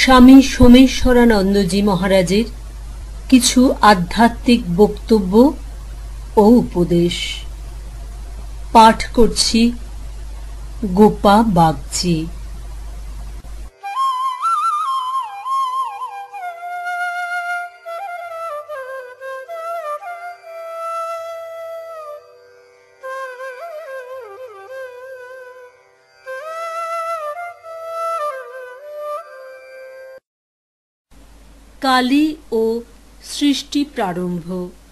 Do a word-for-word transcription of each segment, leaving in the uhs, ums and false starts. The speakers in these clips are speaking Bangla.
স্বামী সোমেশ্বরানন্দজি মহারাজের কিছু আধ্যাত্মিক বক্তব্য ও উপদেশ পাঠ করছি গোপা বাগচি। কালী ও সৃষ্টি প্রারম্ভ।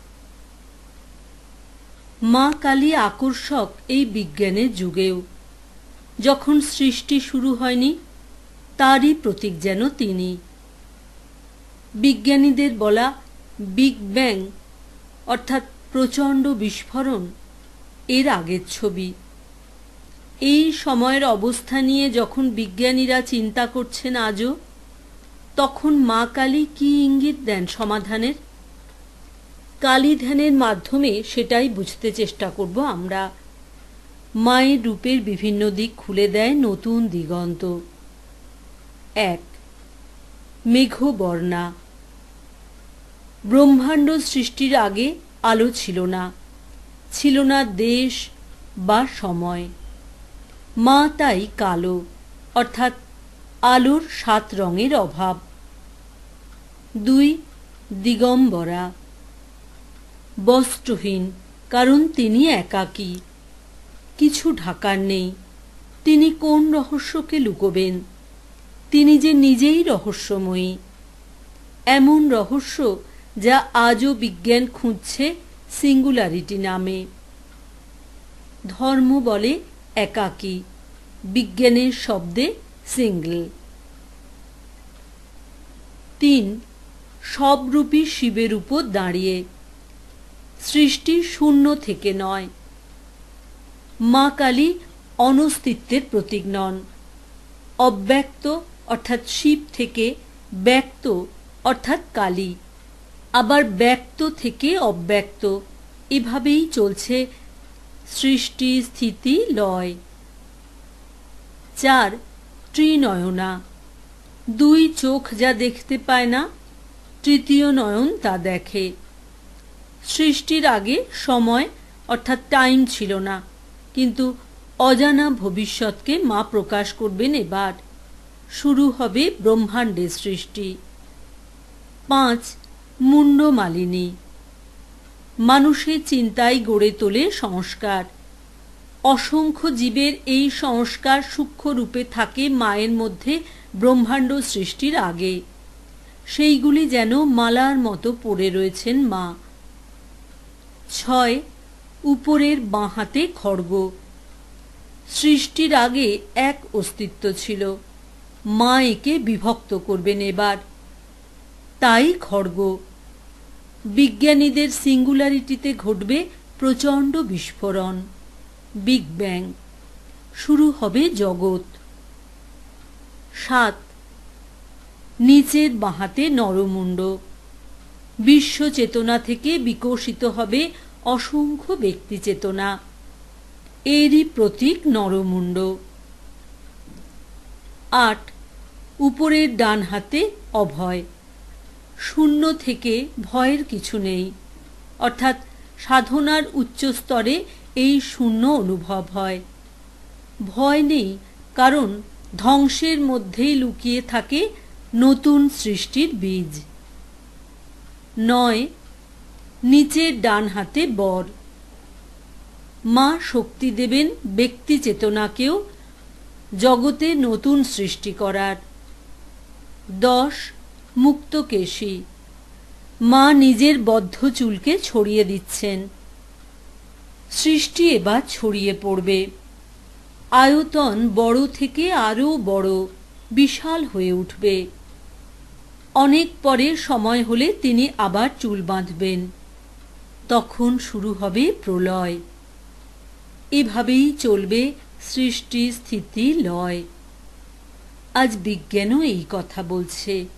মা কালী আকর্ষক এই বিজ্ঞানের যুগেও। যখন সৃষ্টি শুরু হয়নি তারই প্রতীক যেন তিনি। বিজ্ঞানীদের বলা বিগ ব্যাং অর্থাৎ প্রচণ্ড বিস্ফোরণ এর আগের ছবি। এই সময়ের অবস্থা নিয়ে যখন বিজ্ঞানীরা চিন্তা করছেন আজও, তখন মা কালী কি ইঙ্গিত দেন সমাধানের? কালী ধ্যানের মাধ্যমে সেটাই বুঝতে চেষ্টা করব আমরা। মায়ের রূপের বিভিন্ন দিক খুলে দেয় নতুন দিগন্ত। এক, মেঘবর্ণা। ব্রহ্মাণ্ড সৃষ্টির আগে আলো ছিল না, ছিল না দেশ বা সময়। মা তাই কালো, অর্থাৎ আলোর সাত রঙের অভাব। দুই, দিগম্বরা। বস্ত্রহীন, কারণ তিনি একাকী, কিছু ঢাকার নেই। তিনি কোন রহস্যকে লুকোবেন? তিনি যে নিজেই রহস্যময়ী, এমন রহস্য যা আজও বিজ্ঞান খুঁজছে সিঙ্গুলারিটি নামে। ধর্ম বলে একাকী, বিজ্ঞানের শব্দে সিঙ্গল। তিন, সবরূপী শিবের উপর দাঁড়িয়ে। সৃষ্টি শূন্য থেকে নয়। মা কালী অনস্তিত্বের প্রতীক নন। অব্যক্ত অর্থাৎ শিব থেকে ব্যক্ত অর্থাৎ কালী, আবার ব্যক্ত থেকে অব্যক্ত, এভাবেই চলছে সৃষ্টি স্থিতি লয়। চার, ত্রিনয়না। দুই চোখ যা দেখতে পায় না, তৃতীয় নয়ন তা দেখে। সৃষ্টির আগে সময় অর্থাৎ টাইম ছিল না, কিন্তু অজানা ভবিষ্যৎকে মা প্রকাশ করবেন এবার। শুরু হবে ব্রহ্মাণ্ডের সৃষ্টি। পাঁচ, মুন্ডমালিনী। মানুষের চিন্তায় গড়ে তোলে সংস্কার। অসংখ্য জীবের এই সংস্কার সূক্ষ্ম রূপে থাকে মায়ের মধ্যে ব্রহ্মাণ্ড সৃষ্টির আগে। সেইগুলি যেন মালার মতো পড়ে রয়েছেন মা। ছয়, উপরের বাঁ হাতে খড়গ। সৃষ্টির আগে এক অস্তিত্ব ছিল, মা একে বিভক্ত করবেন এবার, তাই খড়গ। বিজ্ঞানীদের সিঙ্গুলারিটিতে ঘটবে প্রচণ্ড বিস্ফোরণ, বিগ ব্যাং। শুরু হবে জগৎ। সাত, নিচের বাঁহাতে নরমুণ্ড। বিশ্ব চেতনা থেকে বিকশিত হবে অসংখ্য ব্যক্তি চেতনা, এরই প্রতীক নরমুণ্ড। আট, উপরের ডান হাতে অভয়। শূন্য থেকে ভয়ের কিছু নেই, অর্থাৎ সাধনার উচ্চ স্তরে এই শূন্য অনুভব হয়। ভয় নেই, কারণ ধ্বংসের মধ্যেই লুকিয়ে থাকে নতুন সৃষ্টির বীজ। নয়, নিচের ডান হাতে বর। মা শক্তি দেবেন ব্যক্তি চেতনাকেও জগতে নতুন সৃষ্টি করার। দশ, মুক্তকেশী। মা নিজের বদ্ধ চুলকে ছড়িয়ে দিচ্ছেন। সৃষ্টি এবার ছড়িয়ে পড়বে। আয়তন বড় থেকে আরও বড়, বিশাল হয়ে উঠবে। অনেক পরে সময় হলে তিনি আবার চুল বাঁধবেন। তখন শুরু হবে প্রলয়। এভাবেই চলবে সৃষ্টি স্থিতি লয়। আজ বিজ্ঞানও এই কথা বলছে।